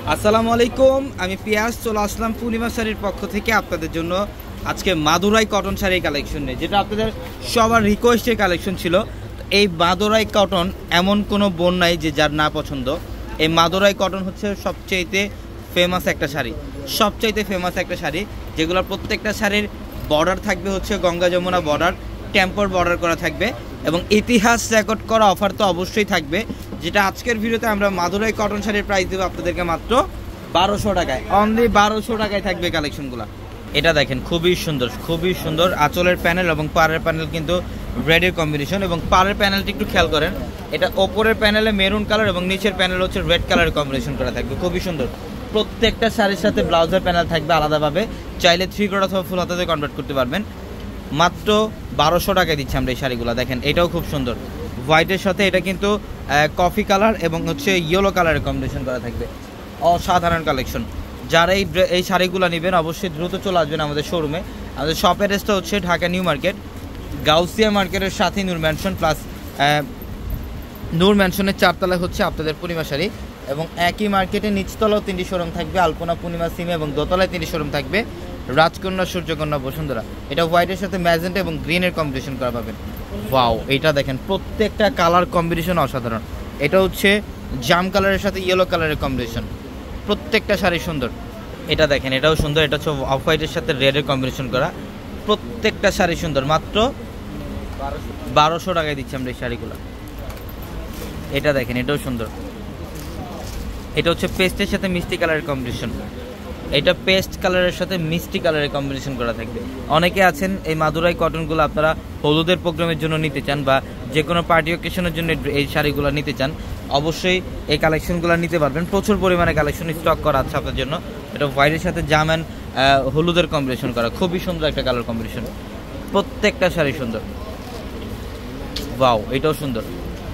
আসসালামু আলাইকুম, আমি পিয়াস চলে আসলাম পূর্ণিমা শাড়ির পক্ষ থেকে আপনাদের জন্য আজকে মাদুরাই কটন শাড়ির কালেকশন নিয়ে, যেটা আপনাদের সবার রিকোয়েস্টের কালেকশন ছিল। এই মাদুরাই কটন এমন কোনো বোন নাই যে যার না পছন্দ। এই মাদুরাই কটন হচ্ছে সবচাইতে ফেমাস একটা শাড়ি, যেগুলোর প্রত্যেকটা শাড়ির বর্ডার থাকবে হচ্ছে Ganga Jamuna border, temple border করা থাকবে এবং ইতিহাস রেকর্ড করা অফার তো অবশ্যই থাকবে। যেটা আজকের ভিডিওতে আমরা মাদুরাই কটন শাড়ির প্রাইস দেবো আপনাদেরকে মাত্র 1200 টাকায়, অনলি 1200 টাকায় থাকবে কালেকশনগুলো। এটা দেখেন খুবই সুন্দর আঁচলের প্যানেল এবং পাড়ের প্যানেল কিন্তু রেডের কম্বিনেশন, এবং পাড়ের প্যানেলটি একটু খেয়াল করেন, এটা ওপরের প্যানেলে মেরুন কালার এবং নিচের প্যানেল হচ্ছে রেড কালারের কম্বিনেশন করা থাকবে, খুবই সুন্দর। প্রত্যেকটা শাড়ির সাথে ব্লাউজের প্যানেল থাকবে আলাদাভাবে, চাইলে 3/4 অথবা ফুল হাতাতে কনভার্ট করতে পারবেন। মাত্র 1200 টাকায় দিচ্ছি আমরা এই শাড়িগুলো। দেখেন এটাও খুব সুন্দর, হোয়াইটের সাথে এটা কিন্তু কফি কালার এবং হচ্ছে ইয়েলো কালারের কম্বিনেশন করা থাকবে, অসাধারণ কালেকশন। যারা এই শাড়িগুলো নেবেন অবশ্যই দ্রুত চলে আসবেন আমাদের শোরুমে। আমাদের শপ অ্যাড্রেসটা হচ্ছে ঢাকা নিউ মার্কেট, গাউসিয়া মার্কেটের সাথে নূর ম্যানশন প্লাস নূর ম্যানশনের 4 তলায় হচ্ছে আপনাদের পূর্ণিমা শাড়ি, এবং একই মার্কেটে নিচতলাও 3টি শোরুম থাকবে, আলপনা, পূর্ণিমা, সিমে, এবং দোতলায় 3টি শোরুম থাকবে, রাজকন্যা, সূর্যকন্যা, বসুন্ধরা। এটা হোয়াইটের সাথে ম্যাজেন্টা এবং গ্রিনের কম্বিনেশন করা পাবেন। ওয়াও, এটা দেখেন প্রত্যেকটা কালার কম্বিনেশন অসাধারণ। এটা হচ্ছে জাম কালারের সাথে ইয়েলো কালারের কম্বিনেশন, প্রত্যেকটা শাড়ি সুন্দর। এটা দেখেন এটাও সুন্দর, এটা হচ্ছে অফ হোয়াইটের সাথে রেডের কম্বিনেশন করা, প্রত্যেকটা শাড়ি সুন্দর। মাত্র 1200 টাকায় দিচ্ছি আমরা এই শাড়িগুলো। এটা দেখেন এটাও সুন্দর, এটা হচ্ছে পেস্টের সাথে মিষ্টি কালারের কম্বিনেশন, এটা পেস্ট কালারের সাথে মিষ্টি কালারের কম্বিনেশন করা থাকবে। অনেকে আছেন এই মাদুরাই কটনগুলো আপনারা হলুদের প্রোগ্রামের জন্য নিতে চান বা যে কোনো পার্টি অকেশনের জন্য এই শাড়িগুলো নিতে চান, অবশ্যই এই কালেকশনগুলো নিতে পারবেন। প্রচুর পরিমাণে কালেকশন স্টক করা আছে আপনাদের জন্য। এটা হোয়াইটের সাথে জাম অ্যান্ড হলুদের কম্বিনেশন করা, খুবই সুন্দর একটা কালার কম্বিনেশন, প্রত্যেকটা শাড়ি সুন্দর। ওয়াও, এটাও সুন্দর।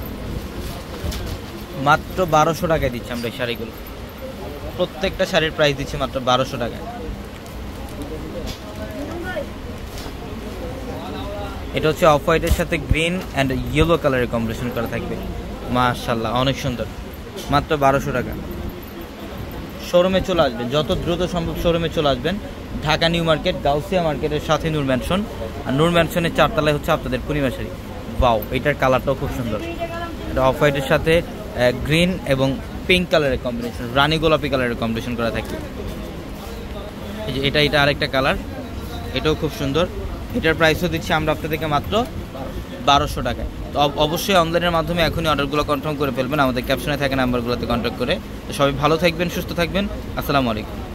মাত্র 1200 টাকায় দিচ্ছি আমরা এই শাড়িগুলো, প্রত্যেকটা শাড়ির প্রাইস দিচ্ছি মাত্র 1200 টাকায়। এটা হচ্ছে অফ হোয়াইটের সাথে গ্রিন অ্যান্ড ইয়েলো কালারের কম্বিনেশন করা থাকবে, মাশাআল্লাহ অনেক সুন্দর। মাত্র 1200 টাকা। শোরুমে চলে আসবেন, যত দ্রুত সম্ভব শোরুমে চলে আসবেন। ঢাকা নিউ মার্কেট, গাউসিয়া মার্কেটের সাথে নূর ম্যানশন, আর নূর ম্যানশনের 4 তলায় হচ্ছে আপনাদের পূর্ণিমা শাড়ি। ওয়াও, এটার কালারটাও খুব সুন্দর, এটা অফ হোয়াইটের সাথে গ্রিন এবং পিঙ্ক কালারের কম্বিনেশন, রানী গোলাপি কালারের কম্বিনেশন করা থাকে। এই যে এটা আরেকটা কালার, এটাও খুব সুন্দর। এটার প্রাইসও দিচ্ছি আমরা আপনাদেরকে মাত্র 1200 টাকায়। তো অবশ্যই অনলাইনের মাধ্যমে এখনই অর্ডারগুলো কনফার্ম করে ফেলবেন, আমাদের ক্যাপশনে থাকা নাম্বারগুলোতে কন্ট্যাক্ট করে। তো সবাই ভালো থাকবেন, সুস্থ থাকবেন, আসসালামু আলাইকুম।